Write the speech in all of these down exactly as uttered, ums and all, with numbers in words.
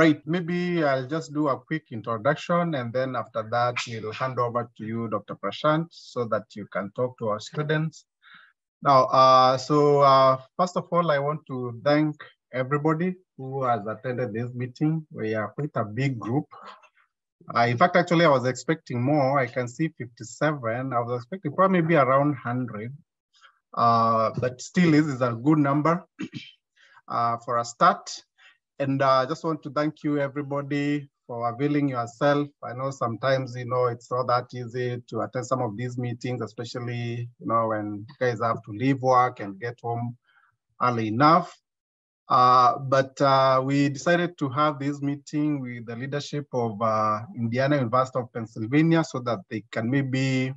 right, maybe I'll just do a quick introduction, and then after that, we'll hand over to you, Doctor Prashant, so that you can talk to our students. Now, uh, so uh, first of all, I want to thank everybody who has attended this meeting. We are quite a big group. Uh, in fact, actually, I was expecting more. I can see fifty-seven. I was expecting probably maybe around one hundred. Uh, but still, this is a good number uh, for a start. And I uh, just want to thank you, everybody, for availing yourself. I know sometimes, you know, it's not that easy to attend some of these meetings, especially, you know, when you guys have to leave work and get home early enough. Uh, but uh, we decided to have this meeting with the leadership of uh, Indiana University of Pennsylvania so that they can maybe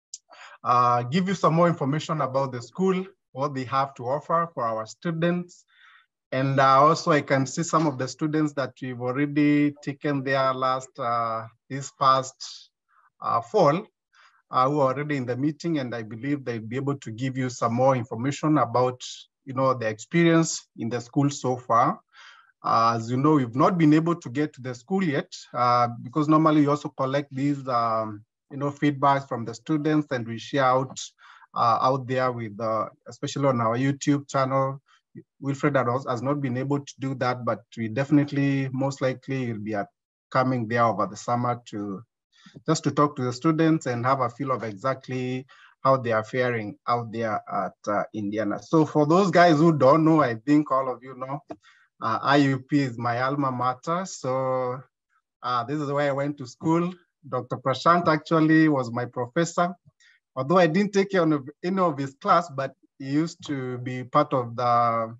uh, give you some more information about the school, what they have to offer for our students. And uh, also I can see some of the students that we've already taken their last, uh, this past uh, fall, uh, who are already in the meeting, and I believe they'll be able to give you some more information about, you know, the experience in the school so far. Uh, as you know, we've not been able to get to the school yet, uh, because normally we also collect these, um, you know, feedbacks from the students, and we share out, uh, out there with, uh, especially on our YouTube channel. Wilfred has not been able to do that, but we definitely, most likely, will be at coming there over the summer to just to talk to the students and have a feel of exactly how they are faring out there at uh, Indiana. So for those guys who don't know, I think all of you know, uh, I U P is my alma mater. So uh, this is where I went to school. Doctor Prashant actually was my professor. Although I didn't take any of, any of his class, but he used to be part of the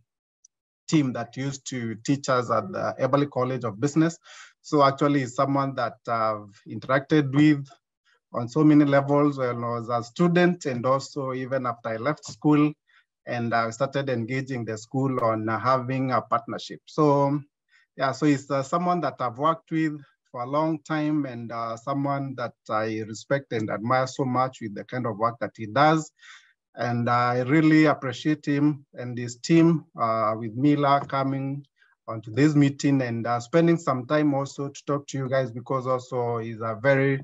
team that used to teach us at the Eberly College of Business. So actually he's someone that I've interacted with on so many levels when I was a student, and also even after I left school, and I started engaging the school on uh, having a partnership. So yeah, so he's uh, someone that I've worked with for a long time, and uh, someone that I respect and admire so much with the kind of work that he does. And I really appreciate him and his team uh, with Mila coming onto this meeting and uh, spending some time also to talk to you guys, because also he's a very,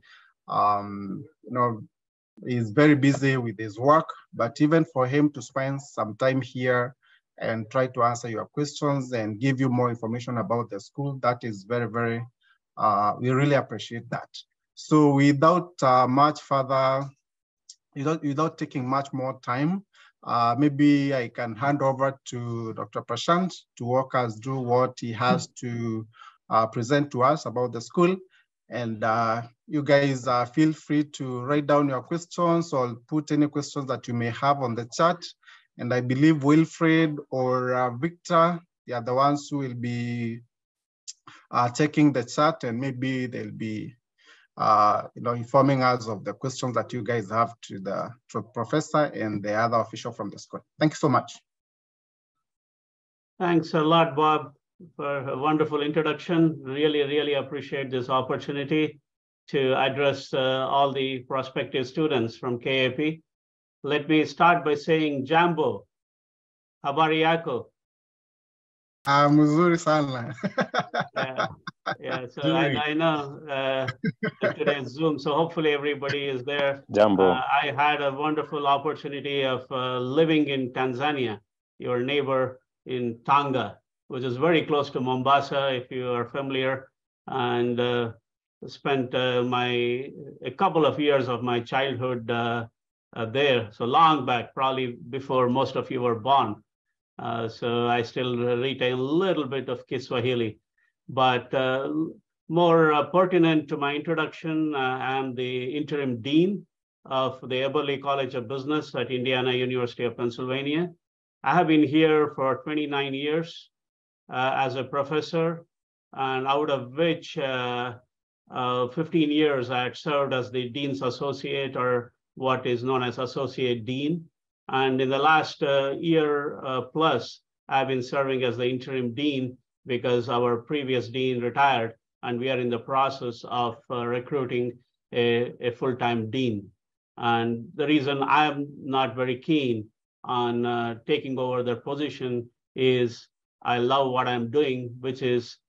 um, you know, he's very busy with his work, but even for him to spend some time here and try to answer your questions and give you more information about the school, that is very, very, uh, we really appreciate that. So without uh, much further Without, without taking much more time, uh, maybe I can hand over to Doctor Prashant to walk us through what he has to uh, present to us about the school. And uh, you guys uh, feel free to write down your questions or put any questions that you may have on the chat. And I believe Wilfred or uh, Victor, they are the ones who will be uh, checking the chat, and maybe they'll be Uh, you know, informing us of the questions that you guys have to the to professor and the other official from the school. Thank you so much. Thanks a lot, Bob, for a wonderful introduction. Really, really appreciate this opportunity to address uh, all the prospective students from K A P. Let me start by saying, Jambo, habari yako? Ah, mzuri sana. Yeah. Yeah, so I, I know uh, today's Zoom, so hopefully everybody is there. Jambo. Uh, I had a wonderful opportunity of uh, living in Tanzania, your neighbor in Tanga, which is very close to Mombasa, if you are familiar, and uh, spent uh, my a couple of years of my childhood uh, uh, there, so long back, probably before most of you were born. Uh, so I still retain a little bit of Kiswahili. But uh, more uh, pertinent to my introduction, uh, I'm the interim dean of the Eberly College of Business at Indiana University of Pennsylvania. I have been here for twenty-nine years uh, as a professor, and out of which uh, uh, fifteen years I had served as the dean's associate, or what is known as associate dean. And in the last uh, year uh, plus, I've been serving as the interim dean, because our previous dean retired, and we are in the process of uh, recruiting a, a full-time dean. And the reason I'm not very keen on uh, taking over their position is I love what I'm doing, which is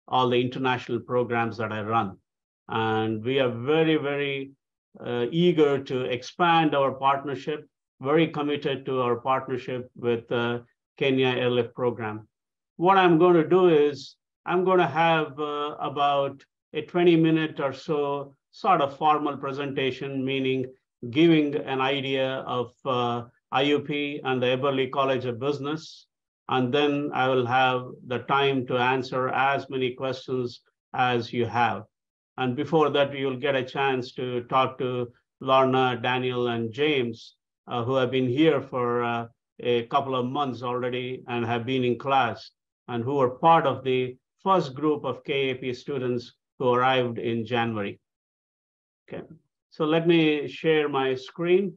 all the international programs that I run. And we are very, very uh, eager to expand our partnership, very committed to our partnership with the Kenya Airlift Program. What I'm going to do is I'm going to have uh, about a twenty minute or so sort of formal presentation, meaning giving an idea of uh, I U P and the Eberly College of Business. And then I will have the time to answer as many questions as you have. And before that, you'll get a chance to talk to Lorna, Daniel, and James, uh, who have been here for uh, a couple of months already and have been in class, and who are part of the first group of K A P students who arrived in January. Okay, so let me share my screen.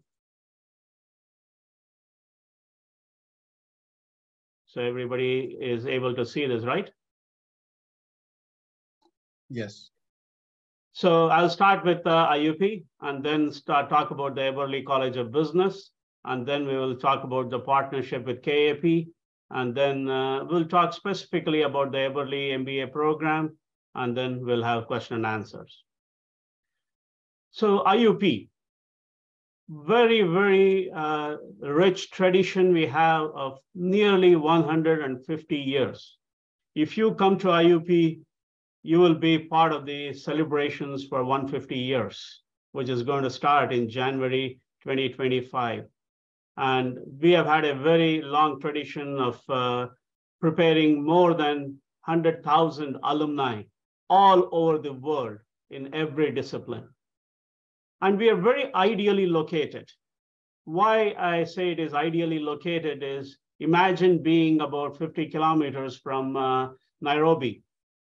So everybody is able to see this, right? Yes. So I'll start with uh, I U P and then start talk about the Eberly College of Business. And then we will talk about the partnership with K A P. And then uh, we'll talk specifically about the Eberly M B A program. And then we'll have question and answers. So I U P, very, very uh, rich tradition we have of nearly one hundred fifty years. If you come to I U P, you will be part of the celebrations for one hundred fifty years, which is going to start in January twenty twenty-five. And we have had a very long tradition of uh, preparing more than one hundred thousand alumni all over the world in every discipline. And we are very ideally located. Why I say it is ideally located is imagine being about fifty kilometers from uh, Nairobi,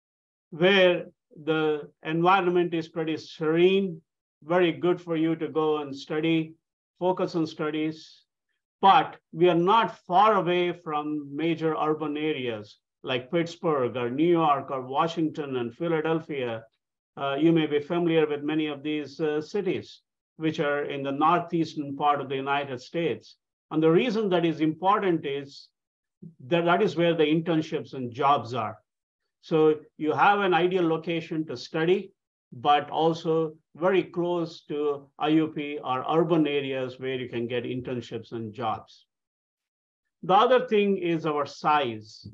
where the environment is pretty serene, very good for you to go and study, focus on studies. But we are not far away from major urban areas like Pittsburgh or New York or Washington and Philadelphia. Uh, you may be familiar with many of these uh, cities, which are in the northeastern part of the United States. And the reason that is important is that that is where the internships and jobs are. So you have an ideal location to study, but also very close to I U P or urban areas where you can get internships and jobs. The other thing is our size.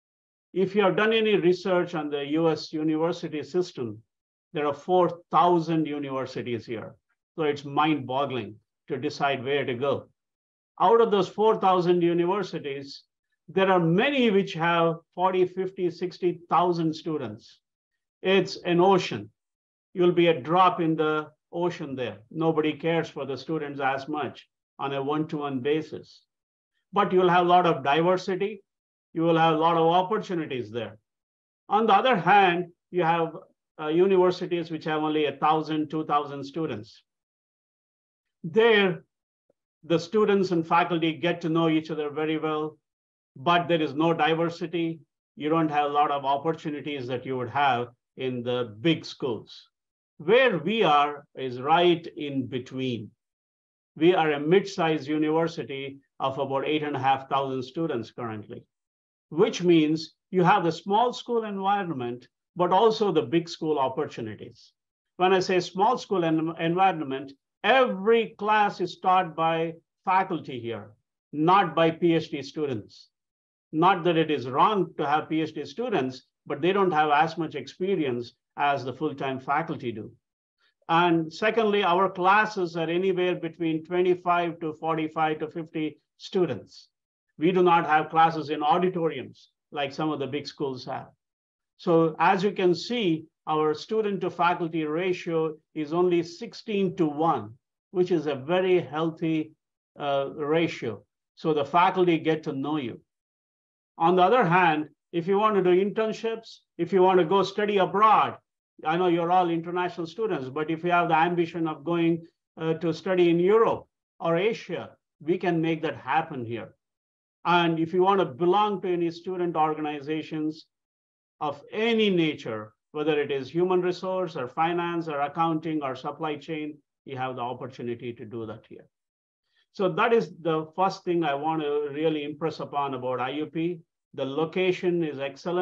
If you have done any research on the U S university system, there are four thousand universities here. So it's mind-boggling to decide where to go. Out of those four thousand universities, there are many which have forty, fifty, sixty thousand students. It's an ocean. You'll be a drop in the ocean there. Nobody cares for the students as much on a one-to-one basis. But you'll have a lot of diversity. You will have a lot of opportunities there. On the other hand, you have uh, universities which have only one thousand, two thousand students. There, the students and faculty get to know each other very well, but there is no diversity. You don't have a lot of opportunities that you would have in the big schools. Where we are is right in between. We are a mid-sized university of about eight and a half thousand students currently, which means you have the small school environment, but also the big school opportunities. When I say small school en- environment, every class is taught by faculty here, not by PhD students. Not that it is wrong to have PhD students, but they don't have as much experience as the full-time faculty do. And secondly, our classes are anywhere between twenty-five to forty-five to fifty students. We do not have classes in auditoriums like some of the big schools have. So as you can see, our student to faculty ratio is only sixteen to one, which is a very healthy uh, ratio. So the faculty get to know you. On the other hand, if you want to do internships, if you want to go study abroad, I know you're all international students, but if you have the ambition of going uh, to study in Europe or Asia, we can make that happen here. And if you want to belong to any student organizations of any nature, whether it is human resource or finance or accounting or supply chain, you have the opportunity to do that here. So that is the first thing I want to really impress upon about I U P. The location is excellent.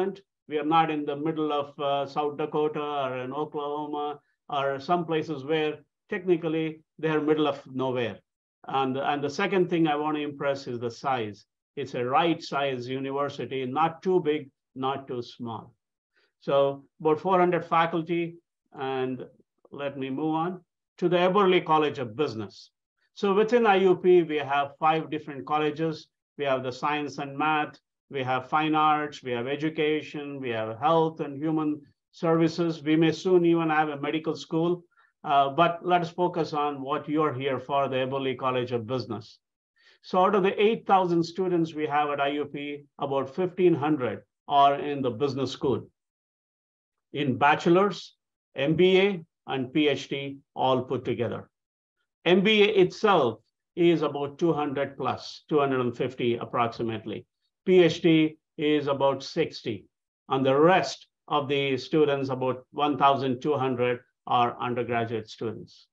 We are not in the middle of uh, South Dakota or in Oklahoma or some places where technically they are middle of nowhere. And, and the second thing I want to impress is the size. It's a right size university, not too big, not too small. So about four hundred faculty, and let me move on to the Eberly College of Business. So within I U P, we have five different colleges. We have the science and math, we have fine arts, we have education, we have health and human services. We may soon even have a medical school, uh, but let us focus on what you're here for, the Eberly College of Business. So out of the eight thousand students we have at I U P, about fifteen hundred are in the business school, in bachelor's, M B A, and PhD all put together. M B A itself is about two hundred plus, two hundred fifty approximately. PhD is about sixty. And the rest of the students, about one thousand two hundred, are undergraduate students.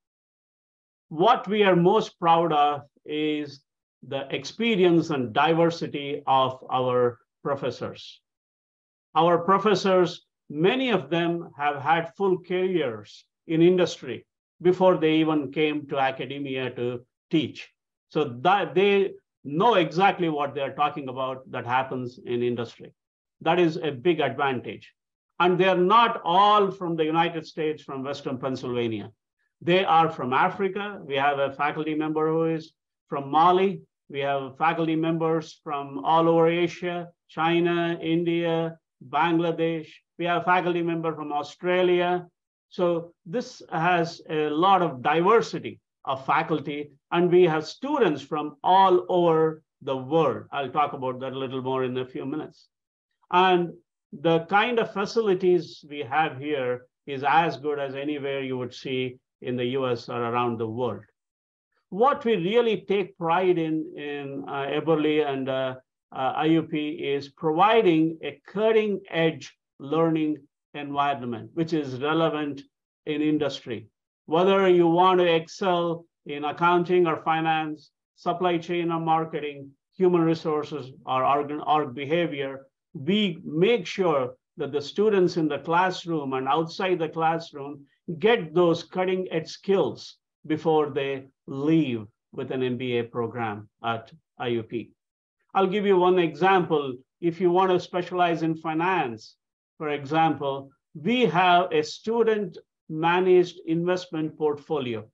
What we are most proud of is the experience and diversity of our professors. Our professors, many of them have had full careers in industry before they even came to academia to teach. So that they know exactly what they're talking about that happens in industry. That is a big advantage. And they're not all from the United States, from Western Pennsylvania. They are from Africa. We have a faculty member who is from Mali. We have faculty members from all over Asia, China, India, Bangladesh. We have faculty member from Australia. So this has a lot of diversity of faculty, and we have students from all over the world. I'll talk about that a little more in a few minutes. And the kind of facilities we have here is as good as anywhere you would see in the U S or around the world. What we really take pride in in uh, Eberly and uh, uh, I U P is providing a cutting edge learning environment, which is relevant in industry. Whether you want to excel in accounting or finance, supply chain or marketing, human resources or org behavior, we make sure that the students in the classroom and outside the classroom get those cutting edge skills before they leave with an M B A program at I U P. I'll give you one example. If you want to specialize in finance, for example, we have a student managed investment portfolio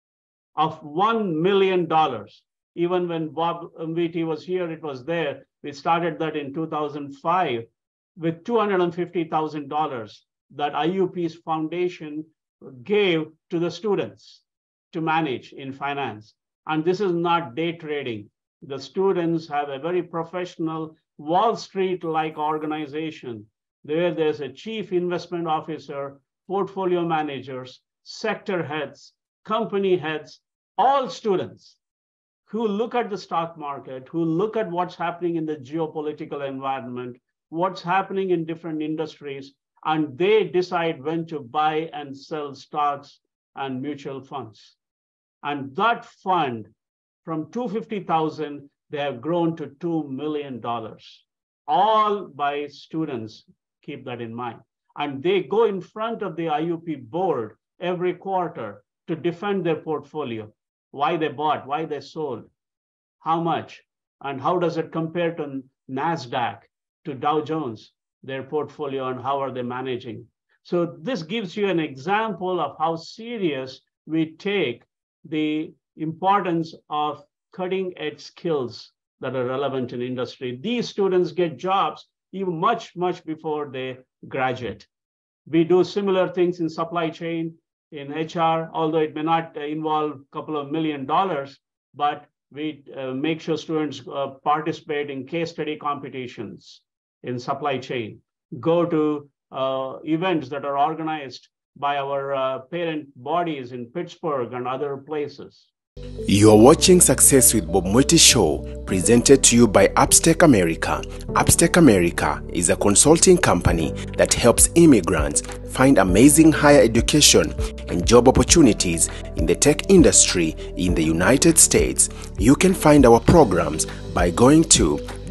of one million dollars. Even when Bob M V T was here, it was there. We started that in two thousand five with two hundred fifty thousand dollars that I U P's foundation gave to the students to manage in finance. And this is not day trading. The students have a very professional Wall Street-like organization. There, there's a chief investment officer, portfolio managers, sector heads, company heads, all students who look at the stock market, who look at what's happening in the geopolitical environment, what's happening in different industries, and they decide when to buy and sell stocks and mutual funds. And that fund, from two hundred fifty thousand dollars, they have grown to two million dollars, all by students. Keep that in mind. And they go in front of the I U P board every quarter to defend their portfolio, why they bought, why they sold, how much, and how does it compare to NASDAQ, to Dow Jones, their portfolio, and how are they managing. So this gives you an example of how serious we take the importance of cutting edge skills that are relevant in industry. These students get jobs even much, much before they graduate. We do similar things in supply chain, in H R, although it may not involve a couple of million dollars, but we uh, make sure students uh, participate in case study competitions in supply chain, go to uh, events that are organized by our uh, parent bodies in Pittsburgh and other places. You are watching Success with Bob Mwiti Show, presented to you by Upstack America. Upstack America is a consulting company that helps immigrants find amazing higher education and job opportunities in the tech industry in the United States. You can find our programs by going to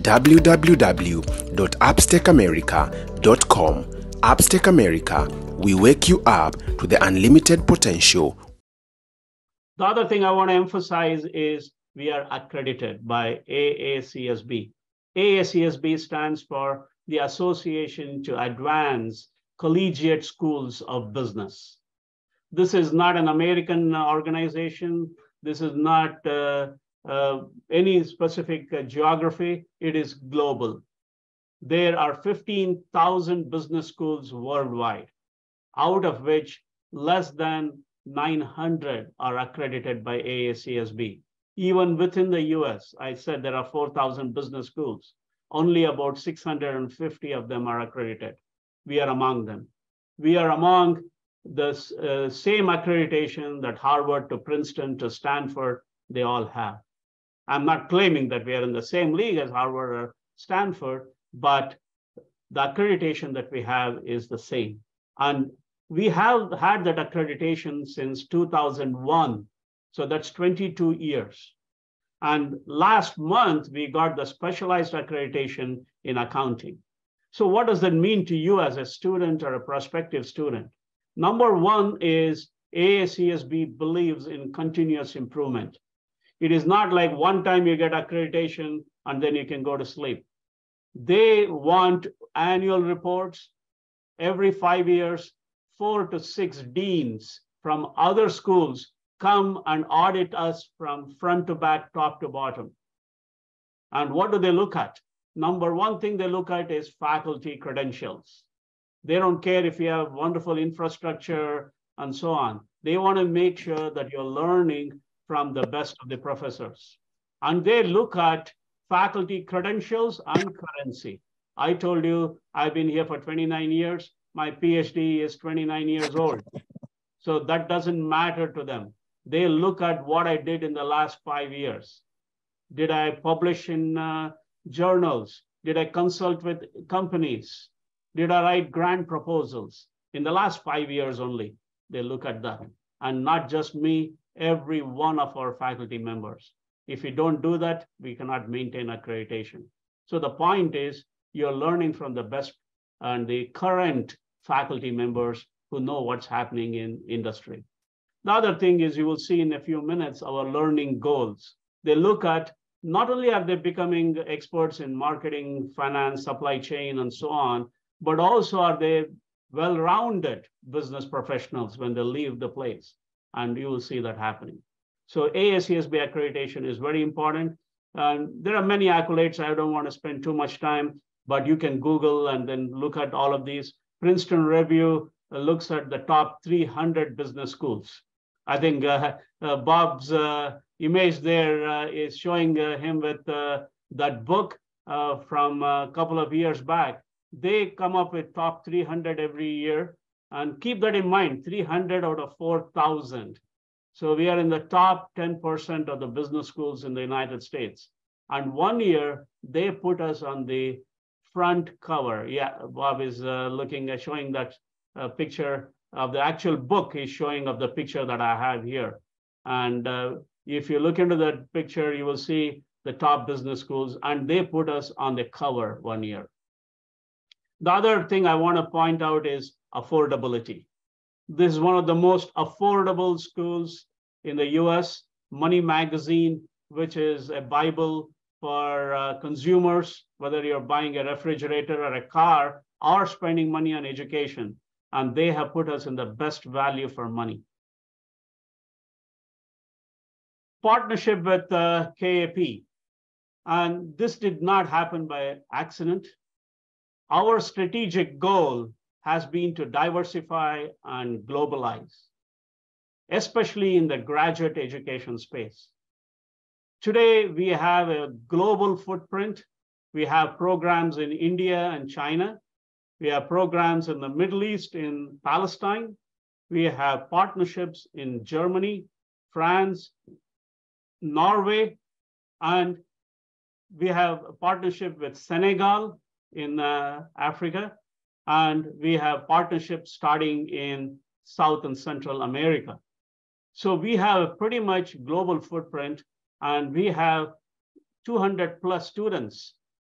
w w w dot appstec america dot com. Appstec America, we wake you up to the unlimited potential. The other thing I want to emphasize is we are accredited by A A C S B. A A C S B stands for the Association to Advance Collegiate Schools of Business. This is not an American organization. This is not uh, uh, any specific uh, geography. It is global. There are fifteen thousand business schools worldwide, out of which less than nine hundred are accredited by A A C S B. Even within the U S, I said there are four thousand business schools. Only about six hundred fifty of them are accredited. We are among them. We are among the uh, same accreditation that Harvard to Princeton to Stanford, they all have. I'm not claiming that we are in the same league as Harvard or Stanford, but the accreditation that we have is the same. And we have had that accreditation since two thousand one. So that's twenty-two years. And last month, we got the specialized accreditation in accounting. So what does that mean to you as a student or a prospective student? Number one is A A C S B believes in continuous improvement. It is not like one time you get accreditation and then you can go to sleep. They want annual reports every five years, four to six deans from other schools come and audit us from front to back, top to bottom. And what do they look at? Number one thing they look at is faculty credentials. They don't care if you have wonderful infrastructure and so on. They want to make sure that you're learning from the best of the professors. And they look at faculty credentials and currency. I told you I've been here for twenty-nine years. My PhD is twenty-nine years old. So that doesn't matter to them. They look at what I did in the last five years. Did I publish in uh, journals? Did I consult with companies? Did I write grant proposals? In the last five years only, they look at that. And not just me, every one of our faculty members. If we don't do that, we cannot maintain accreditation. So the point is, you're learning from the best and the current faculty members who know what's happening in industry. The other thing is, you will see in a few minutes, our learning goals. They look at not only are they becoming experts in marketing, finance, supply chain, and so on, but also are they well-rounded business professionals when they leave the place. And you will see that happening. So A A C S B accreditation is very important. And there are many accolades. I don't want to spend too much time, but you can Google and then look at all of these. Princeton Review looks at the top three hundred business schools. I think uh, uh, Bob's uh, image there uh, is showing uh, him with uh, that book uh, from a couple of years back. They come up with top three hundred every year. And keep that in mind, three hundred out of four thousand. So we are in the top ten percent of the business schools in the United States. And one year, they put us on the front cover. Yeah, Bob is uh, looking at showing that uh, picture of the actual book he's showing of the picture that I have here. And uh, if you look into that picture, you will see the top business schools, and they put us on the cover one year. The other thing I want to point out is affordability. This is one of the most affordable schools in the U S. Money Magazine, which is a Bible for uh, consumers, whether you're buying a refrigerator or a car or spending money on education. And they have put us in the best value for money. Partnership with uh, K A P. And this did not happen by accident. Our strategic goal has been to diversify and globalize, especially in the graduate education space. Today, we have a global footprint. We have programs in India and China. We have programs in the Middle East, in Palestine. We have partnerships in Germany, France, Norway, and we have a partnership with Senegal in uh, Africa. And we have partnerships starting in South and Central America. So we have a pretty much global footprint, and we have two hundred plus students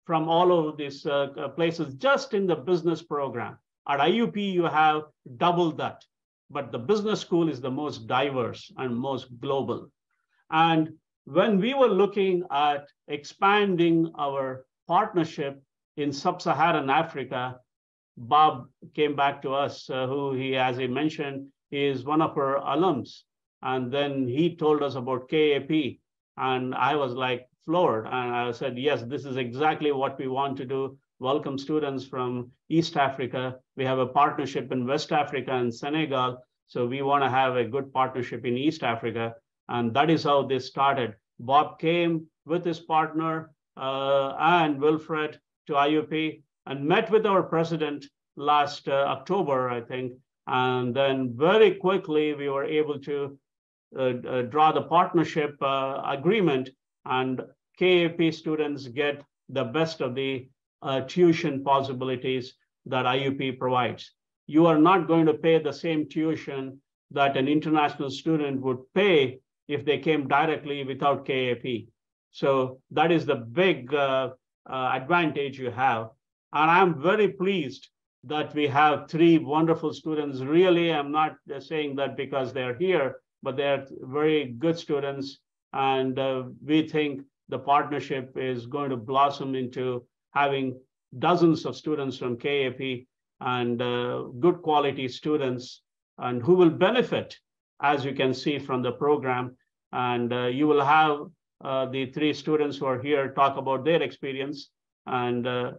from all over these uh, places just in the business program. At I U P, you have double that, but the business school is the most diverse and most global. And when we were looking at expanding our partnership in sub-Saharan Africa, Bob came back to us, uh, who he, as he mentioned, is one of our alums. And then he told us about K A P. And I was like floored. And I said, yes, this is exactly what we want to do. Welcome students from East Africa. We have a partnership in West Africa and Senegal. So we want to have a good partnership in East Africa. And that is how this started. Bob came with his partner uh, and Wilfred to I U P and met with our president last uh, October, I think. And then very quickly, we were able to uh, uh, draw the partnership uh, agreement, and K A P students get the best of the uh, tuition possibilities that I U P provides. You are not going to pay the same tuition that an international student would pay if they came directly without K A P. So that is the big uh, uh, advantage you have. And I'm very pleased that we have three wonderful students. Really, I'm not saying that because they're here, but they're very good students. And uh, we think the partnership is going to blossom into having dozens of students from K A P and uh, good quality students, and who will benefit, as you can see from the program. And uh, you will have uh, the three students who are here talk about their experience. And uh,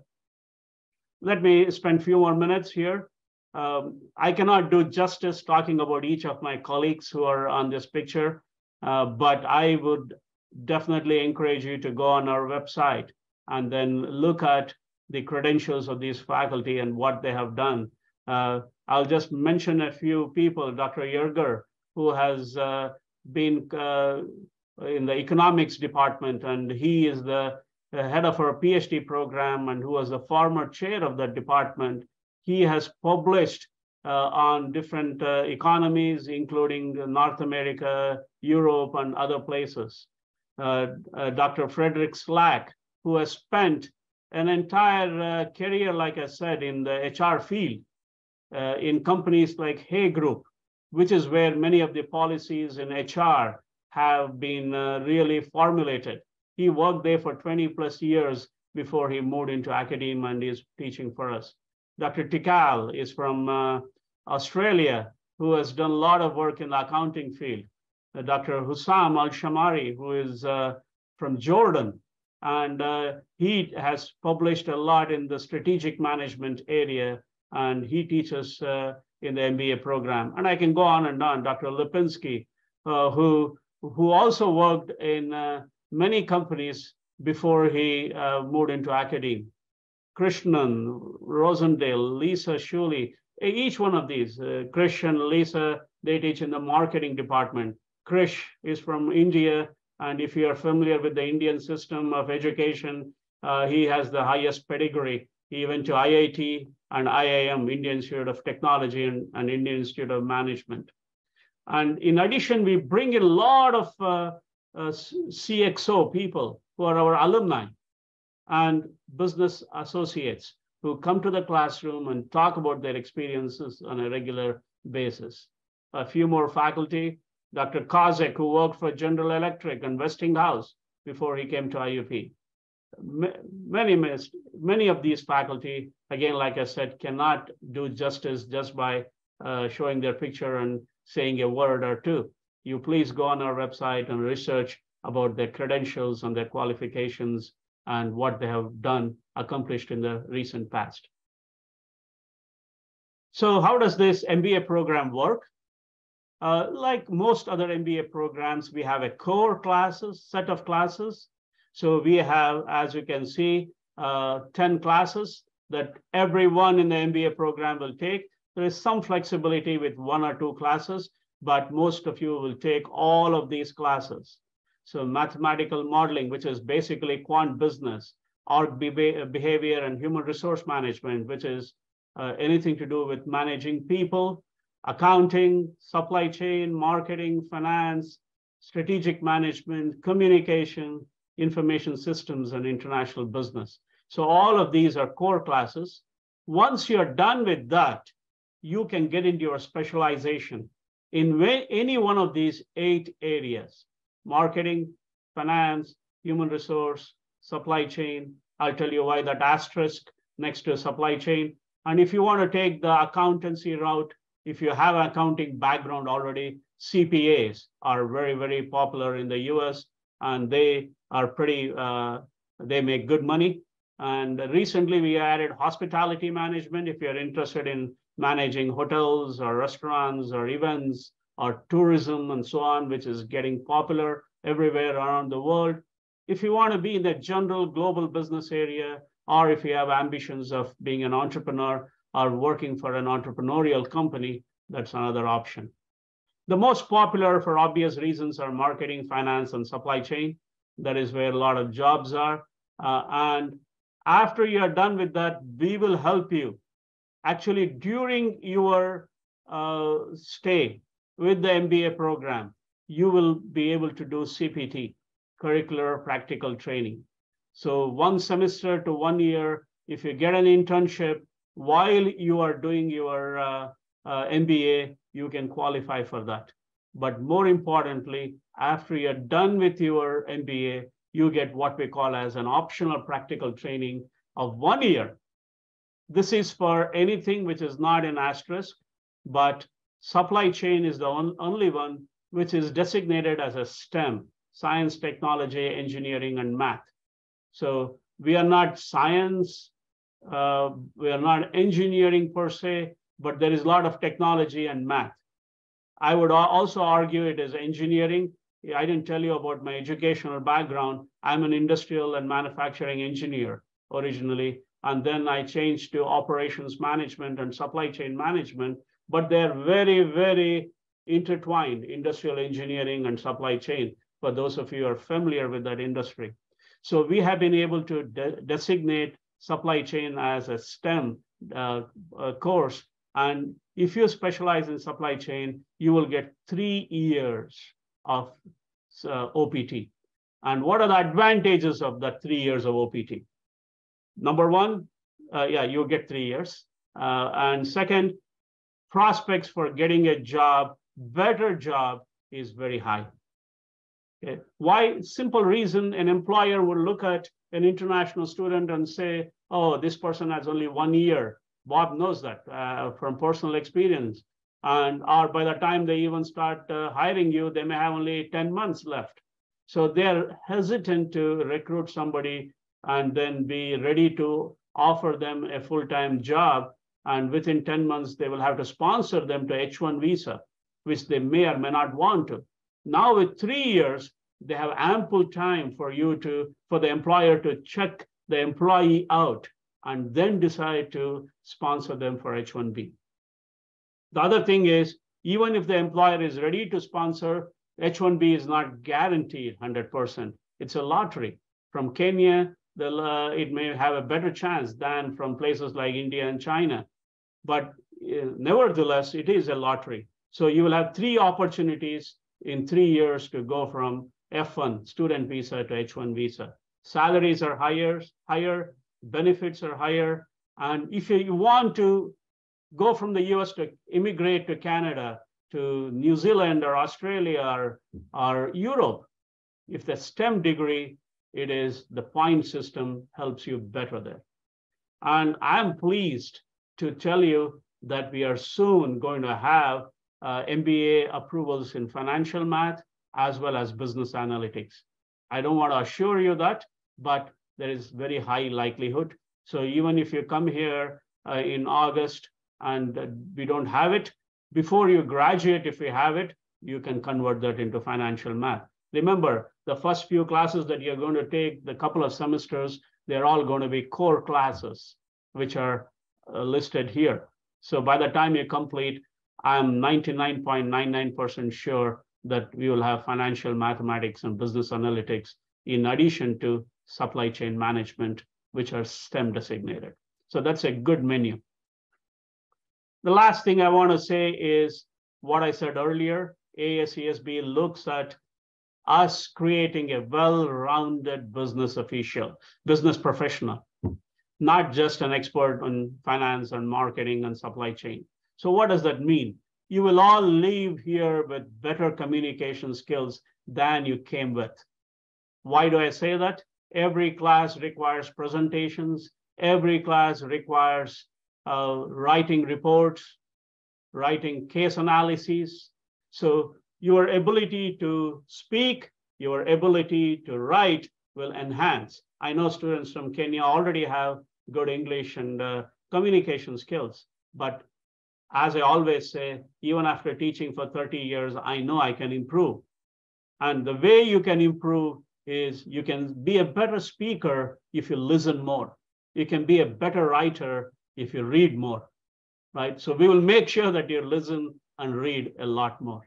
let me spend a few more minutes here. Um, I cannot do justice talking about each of my colleagues who are on this picture, uh, but I would definitely encourage you to go on our website and then look at the credentials of these faculty and what they have done. Uh, I'll just mention a few people. Doctor Yerger, who has uh, been uh, in the economics department, and he is the head of our PhD program and who was the former chair of that department. He has published uh, on different uh, economies, including North America, Europe, and other places. Uh, uh, Doctor Frederick Slack, who has spent an entire uh, career, like I said, in the H R field, uh, in companies like Hay Group, which is where many of the policies in H R have been uh, really formulated. He worked there for twenty plus years before he moved into academia and is teaching for us. Doctor Tikal is from uh, Australia, who has done a lot of work in the accounting field. Uh, Doctor Hussam Al-Shamari, who is uh, from Jordan, and uh, he has published a lot in the strategic management area, and he teaches uh, in the M B A program. And I can go on and on. Doctor Lipinski, uh, who, who also worked in uh, many companies before he uh, moved into academia. Krishnan, Rosendale, Lisa Shuley, each one of these, uh, Christian, Lisa, they teach in the marketing department. Krish is from India, and if you are familiar with the Indian system of education, uh, he has the highest pedigree. He went to I I T and I I M, Indian Institute of Technology, and, and Indian Institute of Management. And in addition, we bring in a lot of uh, uh, C X O people who are our alumni and business associates who come to the classroom and talk about their experiences on a regular basis. A few more faculty, Doctor Kozek, who worked for General Electric and Westinghouse before he came to I U P. Many, many of these faculty, again, like I said, cannot do justice just by uh, showing their picture and saying a word or two. You please go on our website and research about their credentials and their qualifications and what they have done, accomplished in the recent past. So how does this M B A program work? Uh, like most other M B A programs, we have a core classes, set of classes. So we have, as you can see, uh, ten classes that everyone in the M B A program will take. There is some flexibility with one or two classes, but most of you will take all of these classes. So mathematical modeling, which is basically quant business, org behavior and human resource management, which is uh, anything to do with managing people, accounting, supply chain, marketing, finance, strategic management, communication, information systems, and international business. So all of these are core classes. Once you're done with that, you can get into your specialization in any one of these eight areas: marketing, finance, human resource, supply chain. I'll tell you why that asterisk next to supply chain. And if you want to take the accountancy route, if you have an accounting background already, C P As are very, very popular in the U S, and they are pretty, uh, they make good money. And recently we added hospitality management. If you're interested in managing hotels or restaurants or events or tourism and so on, which is getting popular everywhere around the world. If you want to be in the general global business area, or if you have ambitions of being an entrepreneur or working for an entrepreneurial company, that's another option. The most popular, for obvious reasons, are marketing, finance, and supply chain. That is where a lot of jobs are. Uh, and after you are done with that, we will help you. Actually, during your uh, stay with the M B A program, you will be able to do C P T, curricular practical training. So one semester to one year, if you get an internship while you are doing your uh, uh, M B A, you can qualify for that. But more importantly, after you're done with your M B A, you get what we call as an optional practical training of one year. This is for anything which is not an asterisk, but supply chain is the on, only one which is designated as a STEM, science, technology, engineering, and math. So we are not science, uh, we are not engineering per se, but there is a lot of technology and math. I would also argue it is engineering. I didn't tell you about my educational background. I'm an industrial and manufacturing engineer originally, and then I changed to operations management and supply chain management, but they're very, very intertwined, industrial engineering and supply chain, for those of you who are familiar with that industry. So we have been able to de designate supply chain as a STEM uh, uh, course. And if you specialize in supply chain, you will get three years of uh, O P T. And what are the advantages of that three years of O P T? Number one, uh, yeah, you'll get three years. Uh, and second, prospects for getting a job, better job, is very high. Okay. Why? Simple reason, an employer would look at an international student and say, oh, this person has only one year. Bob knows that uh, from personal experience. And or by the time they even start uh, hiring you, they may have only ten months left. So they're hesitant to recruit somebody and then be ready to offer them a full-time job. And within ten months, they will have to sponsor them to H one visa, which they may or may not want to. Now with three years, they have ample time for you to, for the employer to check the employee out and then decide to sponsor them for H one B. The other thing is, even if the employer is ready to sponsor, H one B is not guaranteed one hundred percent. It's a lottery. From Kenya, the, uh, it may have a better chance than from places like India and China. But uh, nevertheless, it is a lottery. So you will have three opportunities in three years to go from F one, student visa, to H one visa. Salaries are higher, higher, benefits are higher. And if you want to go from the U S to immigrate to Canada, to New Zealand or Australia or, or Europe, if the STEM degree, it is the point system helps you better there. And I'm pleased to tell you that we are soon going to have uh, M B A approvals in financial math as well as business analytics. I don't want to assure you that, but there is very high likelihood. So even if you come here uh, in August and uh, we don't have it, before you graduate, if we have it, you can convert that into financial math. Remember, the first few classes that you're going to take, the couple of semesters, they're all going to be core classes, which are uh, listed here. So by the time you complete, I'm ninety-nine point nine nine percent sure that we will have financial mathematics and business analytics in addition to supply chain management, which are STEM designated. So that's a good menu. The last thing I want to say is what I said earlier. A S E S B looks at us creating a well-rounded business official, business professional. not just an expert on finance and marketing and supply chain. So what does that mean? You will all leave here with better communication skills than you came with. Why do I say that? Every class requires presentations. Every class requires uh, writing reports, writing case analyses. So your ability to speak, your ability to write will enhance. I know students from Kenya already have good English and uh, communication skills, but as I always say, even after teaching for thirty years, I know I can improve. And the way you can improve is you can be a better speaker if you listen more. You can be a better writer if you read more, right? So we will make sure that you listen and read a lot more.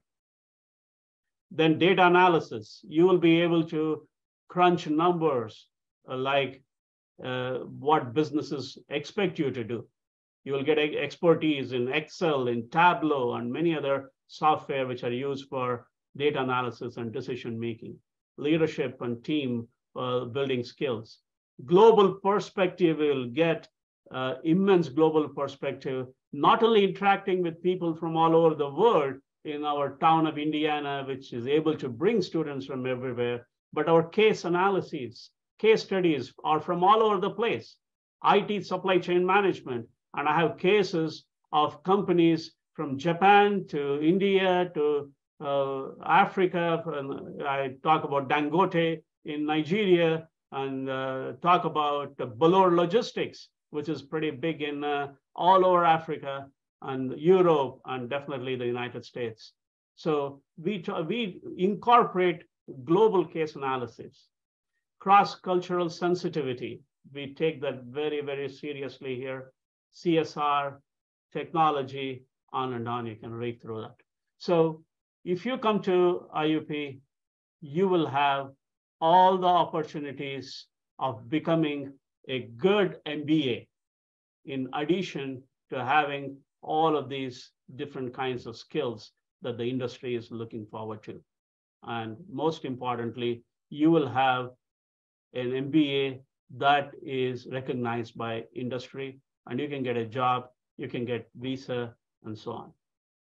Then data analysis. You will be able to crunch numbers uh, like uh, what businesses expect you to do. You will get expertise in Excel, in Tableau, and many other software which are used for data analysis and decision making. Leadership and team uh, building skills. Global perspective, will get uh, immense global perspective, not only interacting with people from all over the world in our town of Indiana, which is able to bring students from everywhere, but our case analyses, case studies are from all over the place. I teach supply chain management, and I have cases of companies from Japan to India to uh, Africa. I talk about Dangote in Nigeria, and uh, talk about uh, Balor Logistics, which is pretty big in uh, all over Africa and Europe, and definitely the United States. So we, we incorporate global case analysis, cross-cultural sensitivity. We take that very, very seriously here. C S R, technology, on and on, you can read through that. So if you come to I U P, you will have all the opportunities of becoming a good M B A, in addition to having all of these different kinds of skills that the industry is looking forward to. And most importantly, you will have an M B A that is recognized by industry, and you can get a job, you can get visa, and so on.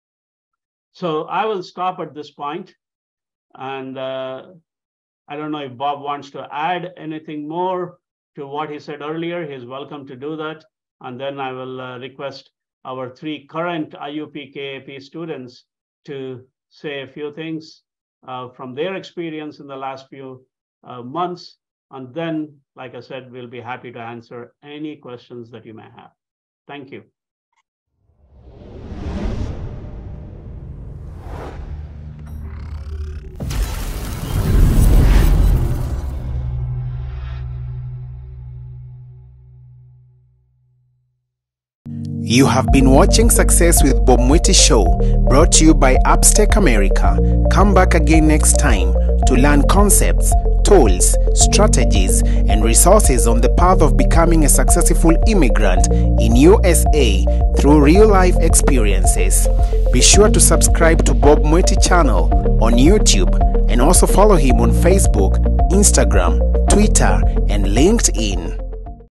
So I will stop at this point, and uh, I don't know if Bob wants to add anything more to what he said earlier. He's welcome to do that. And then I will uh, request our three current I U P K A P students to say a few things uh, from their experience in the last few uh, months. And then, like I said, we'll be happy to answer any questions that you may have. Thank you. You have been watching Success with Bob Mwiti Show, brought to you by Upstack America. Come back again next time to learn concepts, tools, strategies, and resources on the path of becoming a successful immigrant in U S A through real-life experiences. Be sure to subscribe to Bob Mwiti channel on YouTube, and also follow him on Facebook, Instagram, Twitter, and LinkedIn.